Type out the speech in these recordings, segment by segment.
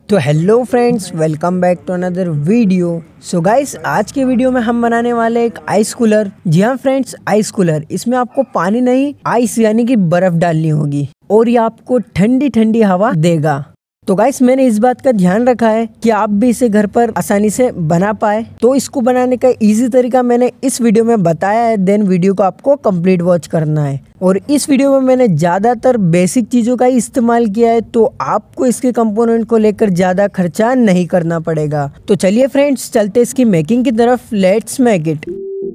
तो hello friends, welcome back to another video. So guys, आज के वीडियो में हम बनाने वाले एक आइस कूलर। जी हाँ फ्रेंड्स, आइस कूलर। इसमें आपको पानी नहीं, आइस यानी कि बर्फ डालनी होगी और ये आपको ठंडी ठंडी हवा देगा। तो गाइस, मैंने इस बात का ध्यान रखा है कि आप भी इसे घर पर आसानी से बना पाए। तो इसको बनाने का इजी तरीका मैंने इस वीडियो में बताया है। देन वीडियो को आपको कंप्लीट वॉच करना है। और इस वीडियो में मैंने ज़्यादातर बेसिक चीज़ों का ही इस्तेमाल किया है, तो आपको इसके कंपोनेंट को लेकर ज़्यादा खर्चा नहीं करना पड़ेगा। तो चलिए फ्रेंड्स, चलते इसकी मेकिंग की तरफ। Let's make it.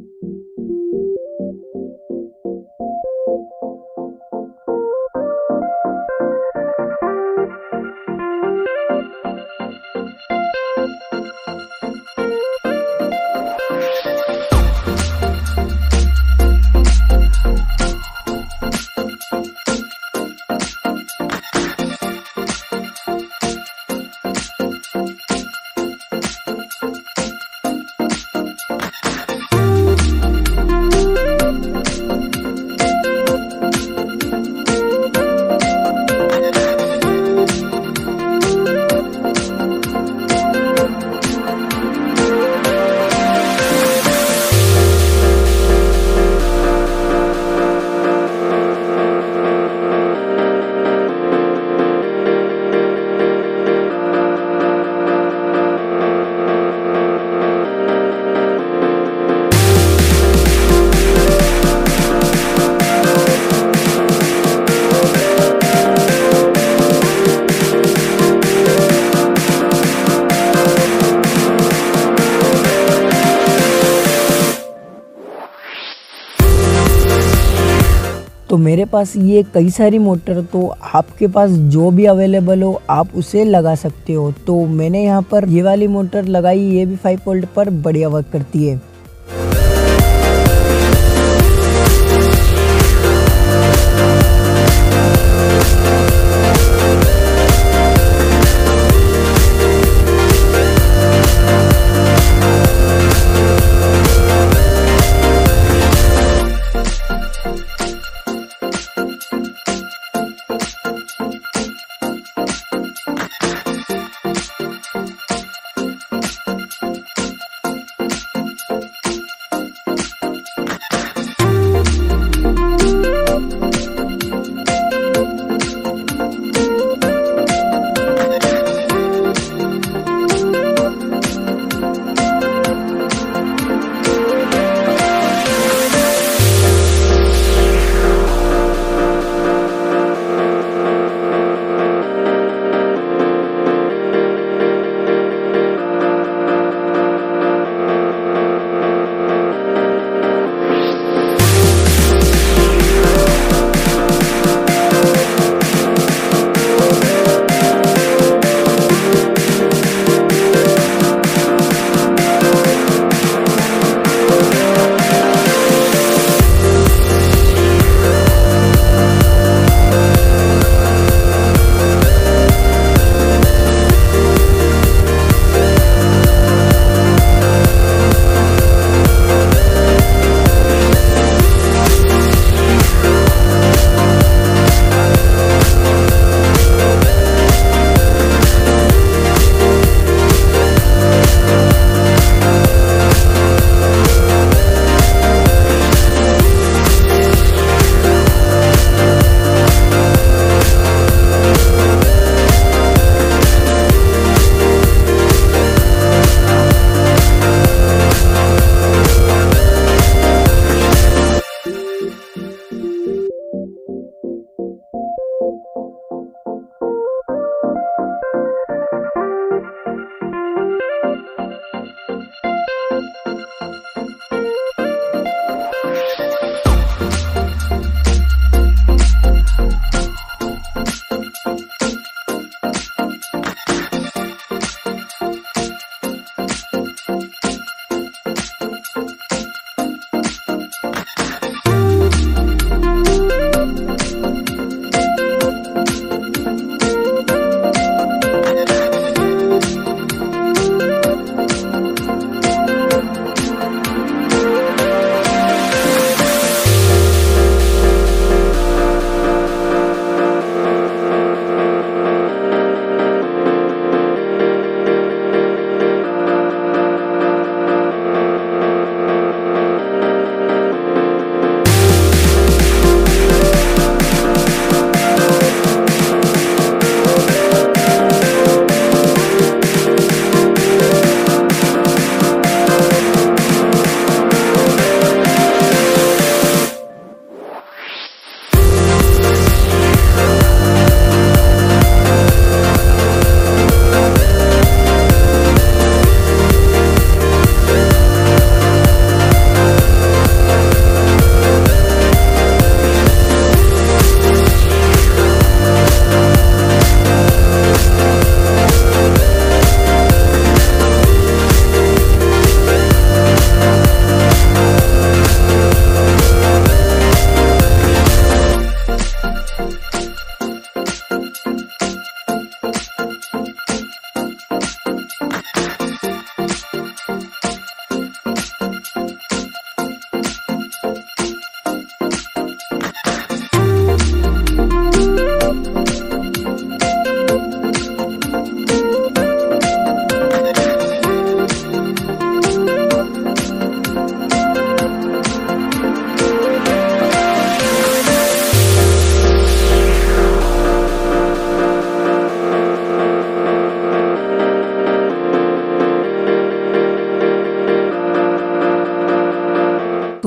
तो मेरे पास ये कई सारी मोटर, तो आपके पास जो भी अवेलेबल हो आप उसे लगा सकते हो। तो मैंने यहाँ पर ये वाली मोटर लगाई, ये भी 5 वोल्ट पर बढ़िया वर्क करती है।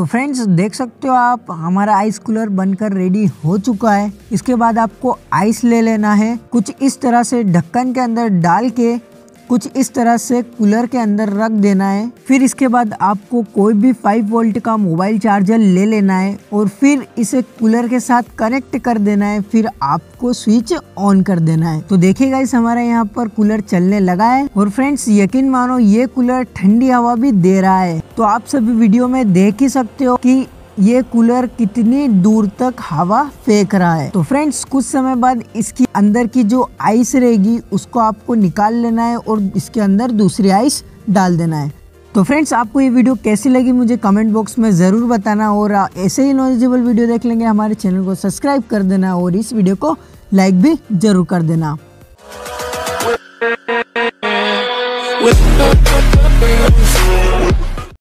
तो फ्रेंड्स देख सकते हो आप, हमारा आइस कूलर बनकर रेडी हो चुका है। इसके बाद आपको आइस ले लेना है, कुछ इस तरह से ढक्कन के अंदर डाल के कुछ इस तरह से कूलर के अंदर रख देना है। फिर इसके बाद आपको कोई भी 5 वोल्ट का मोबाइल चार्जर ले लेना है और फिर इसे कूलर के साथ कनेक्ट कर देना है। फिर आपको स्विच ऑन कर देना है। तो देखिए गाइस, हमारा यहाँ पर कूलर चलने लगा है और फ्रेंड्स यकीन मानो ये कूलर ठंडी हवा भी दे रहा है। तो आप सभी वीडियो में देख ही सकते हो कि ये कूलर कितनी दूर तक हवा फेंक रहा है। तो फ्रेंड्स कुछ समय बाद इसकी अंदर की जो आइस रहेगी उसको आपको निकाल लेना है और इसके अंदर दूसरी आइस डाल देना है। तो फ्रेंड्स आपको ये वीडियो कैसी लगी मुझे कमेंट बॉक्स में ज़रूर बताना और ऐसे ही नॉलेजेबल वीडियो देख लेंगे हमारे चैनल को सब्सक्राइब कर देना और इस वीडियो को लाइक भी जरूर कर देना।